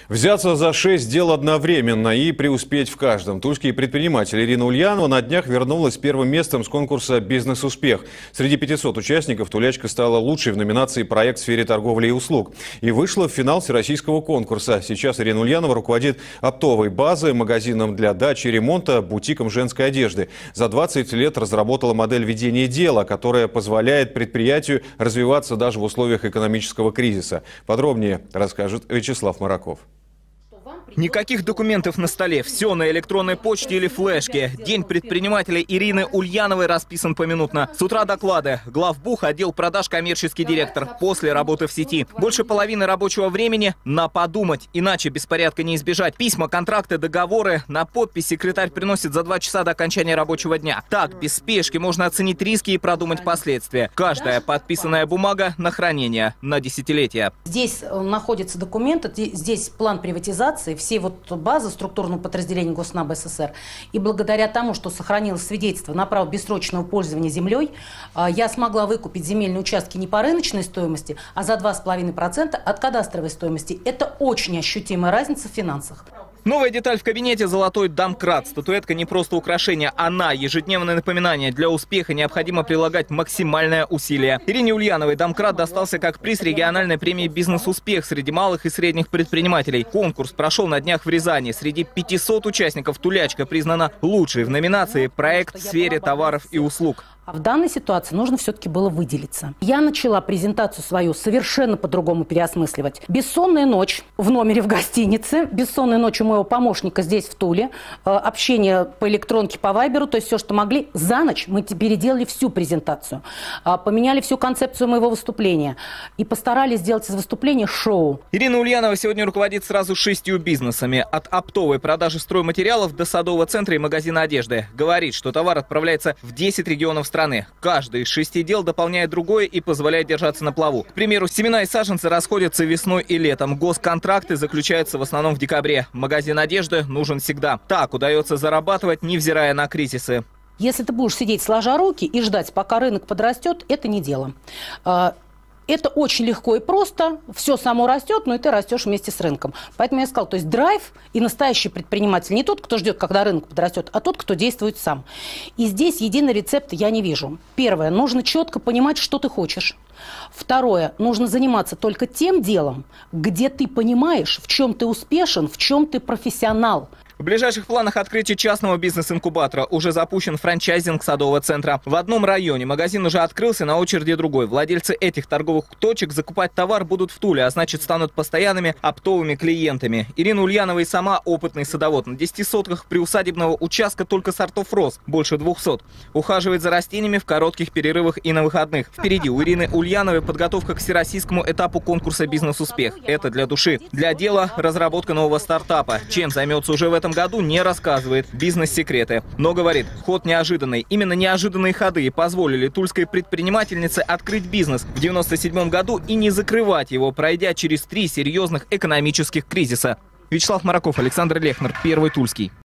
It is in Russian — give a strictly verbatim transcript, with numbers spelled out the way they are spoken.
Взяться за шесть дел одновременно и преуспеть в каждом. Тульский предприниматель Ирина Ульянова на днях вернулась с первым местом с конкурса «Бизнес-успех». Среди пятисот участников тулячка стала лучшей в номинации «Проект в сфере торговли и услуг» и вышла в финал всероссийского конкурса. Сейчас Ирина Ульянова руководит оптовой базой, магазином для дачи и ремонта, бутиком женской одежды. За двадцать лет разработала модель ведения дела, которая позволяет предприятию развиваться даже в условиях экономического кризиса. Подробнее расскажет Вячеслав Мараков. Никаких документов на столе, все на электронной почте или флешке. День предпринимателя Ирины Ульяновой расписан поминутно. С утра доклады. Главбух, отдел продаж, коммерческий директор. После работы в сети. Больше половины рабочего времени на подумать, иначе беспорядка не избежать. Письма, контракты, договоры на подпись секретарь приносит за два часа до окончания рабочего дня. Так, без спешки можно оценить риски и продумать последствия. Каждая подписанная бумага на хранение на десятилетия. Здесь находятся документы, здесь план приватизации, все вот базы структурного подразделения Госнаба СССР. И благодаря тому, что сохранилось свидетельство на право бессрочного пользования землей, я смогла выкупить земельные участки не по рыночной стоимости, а за два с половиной процента от кадастровой стоимости. Это очень ощутимая разница в финансах. Новая деталь в кабинете – золотой домкрат. Статуэтка не просто украшение, она – ежедневное напоминание. Для успеха необходимо прилагать максимальное усилие. Ирине Ульяновой домкрат достался как приз региональной премии «Бизнес-успех» среди малых и средних предпринимателей. Конкурс прошел на днях в Рязани. Среди пятисот участников тулячка признана лучшей в номинации «Проект в сфере товаров и услуг». А в данной ситуации нужно все-таки было выделиться. Я начала презентацию свою совершенно по-другому переосмысливать. Бессонная ночь в номере в гостинице, бессонная ночь у моего помощника здесь в Туле, общение по электронке, по вайберу, то есть все, что могли. За ночь мы переделали всю презентацию, поменяли всю концепцию моего выступления и постарались сделать из выступления шоу. Ирина Ульянова сегодня руководит сразу шестью бизнесами. От оптовой продажи стройматериалов до садового центра и магазина одежды. Говорит, что товар отправляется в десять регионов страны. Каждый из шести дел дополняет другое и позволяет держаться на плаву. К примеру, семена и саженцы расходятся весной и летом. Госконтракты заключаются в основном в декабре. Магазин одежды нужен всегда. Так удается зарабатывать, невзирая на кризисы. Если ты будешь сидеть сложа руки и ждать, пока рынок подрастет, это не дело. Это очень легко и просто, все само растет, но и ты растешь вместе с рынком. Поэтому я сказала, то есть драйв и настоящий предприниматель не тот, кто ждет, когда рынок подрастет, а тот, кто действует сам. И здесь единый рецепт я не вижу. Первое, нужно четко понимать, что ты хочешь. Второе, нужно заниматься только тем делом, где ты понимаешь, в чем ты успешен, в чем ты профессионал. В ближайших планах открытия частного бизнес-инкубатора уже запущен франчайзинг садового центра. В одном районе магазин уже открылся, на очереди другой. Владельцы этих торговых точек закупать товар будут в Туле, а значит станут постоянными оптовыми клиентами. Ирина Ульянова и сама опытный садовод. На десяти сотках приусадебного участка только сортов роз, больше двухсот. Ухаживает за растениями в коротких перерывах и на выходных. Впереди у Ирины Ульяновой подготовка к всероссийскому этапу конкурса «Бизнес-успех». Это для души. Для дела разработка нового стартапа. Чем займется уже в этом году, не рассказывает. Бизнес-секреты. Но говорит, ход неожиданный. Именно неожиданные ходы и позволили тульской предпринимательнице открыть бизнес в девяносто седьмом году и не закрывать его, пройдя через три серьезных экономических кризиса. Вячеслав Мараков, Александр Лехнер, Первый Тульский.